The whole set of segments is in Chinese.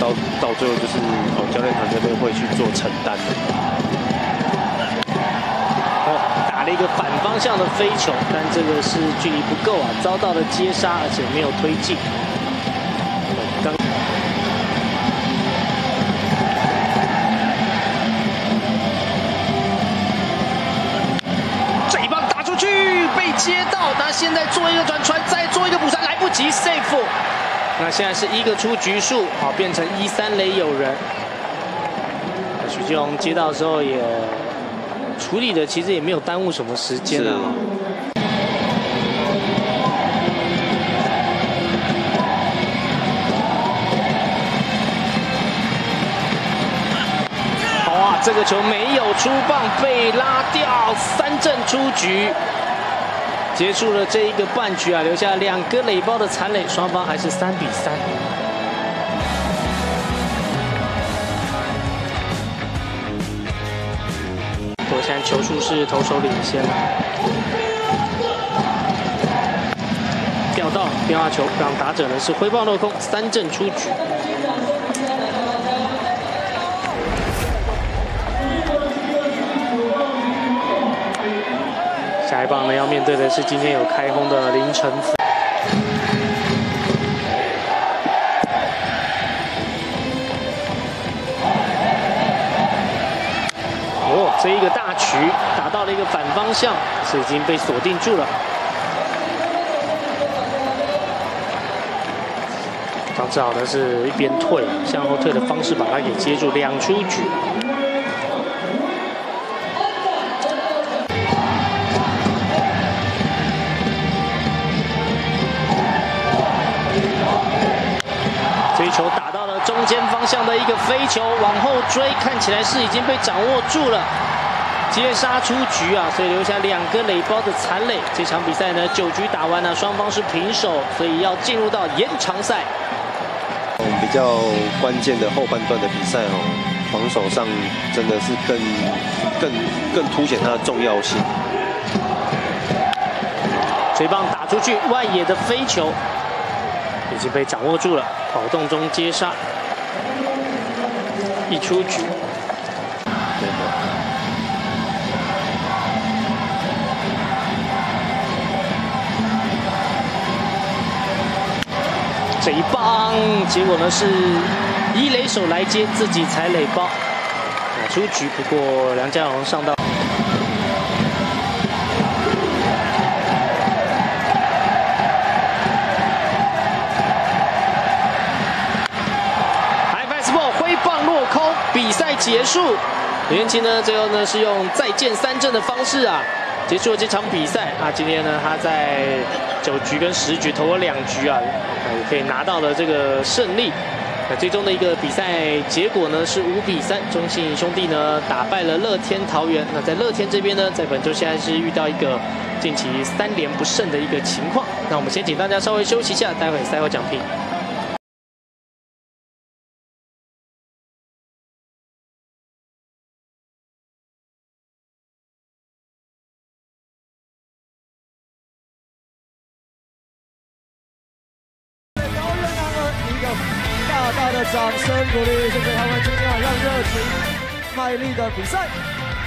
到最后就是教练团这边会去做承担的。 打了一个反方向的飞球，但这个是距离不够啊，遭到了接杀，而且没有推进。这一棒打出去，被接到，那现在做一个转传，再做一个补传，来不及 safe。那现在是1个出局数，好变成1-3垒有人。许基宏接到的时候也。处理的其实也没有耽误什么时间啊。好啊，这个球没有出棒，被拉掉，3振出局，结束了这一个半局啊，留下2个垒包的残垒，双方还是3-3。现在球数是投手领先了，掉到变化球，让打者呢是挥棒落空，3振出局。下一棒呢要面对的是今天有开轰的林承福。这一个大曲打到了一个反方向，是已经被锁定住了。张志豪呢是一边退，向后退的方式把它给接住，2出局。这一球打到了中间方向的一个飞球，往后追，看起来是已经被掌握住了。接杀出局啊，所以留下2个垒包的残垒。这场比赛呢，9局打完了，双方是平手，所以要进入到延长赛。 比较关键的后半段的比赛防守上真的是更凸显它的重要性。 追棒打出去，外野的飞球已经被掌握住了，跑动中接杀，1出局。这一棒，结果呢是1垒手来接，自己踩垒包，出局。不过梁家荣上到。High fastball 挥棒落空，比赛结束。刘彦青呢，最后呢是用再见3振的方式啊，结束了这场比赛啊。今天呢，他在9局跟10局投了2局啊，也可以拿到了这个胜利。那最终的一个比赛结果呢是5-3，中信兄弟呢打败了乐天桃园。那在乐天这边呢，在本周现在是遇到一个近期3连不胜的一个情况。那我们先请大家稍微休息一下，待会赛后讲评。 大的掌声鼓励，谢谢他们今天晚上热情卖力的比赛。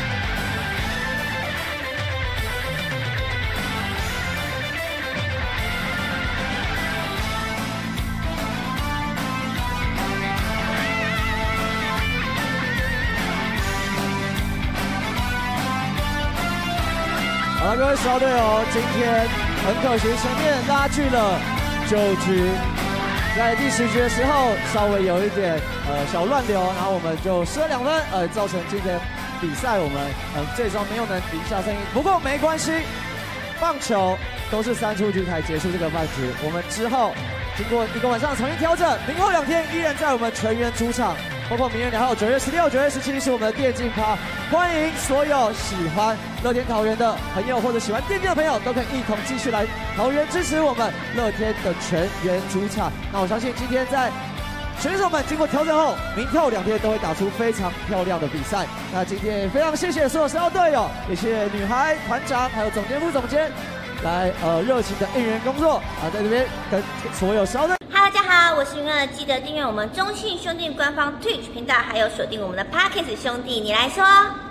好了，各位10号队友，今天很可惜，前面拉锯了9局。在第10局的时候，稍微有一点小乱流，然后我们就失了2分，造成今天比赛我们最终没有能赢下胜利。不过没关系，棒球都是3出局才结束这个半局。我们之后经过1个晚上重新调整，明后2天依然在我们全员主场，包括明月2号9月16、9月17是我们的电竞趴，欢迎所有喜欢乐天桃园的朋友或者喜欢电竞的朋友都可以一同继续来桃园支持我们乐天的全员主场。那我相信今天在选手们经过调整后，明后2天都会打出非常漂亮的比赛。那今天也非常谢谢所有10号队友，也谢谢女孩团长还有总监副总监来热情的应援工作啊，在这边跟所有10号队。 大家好，我是云儿，记得订阅我们中信兄弟官方 Twitch 频道，还有锁定我们的 Podcast 兄弟，你来说。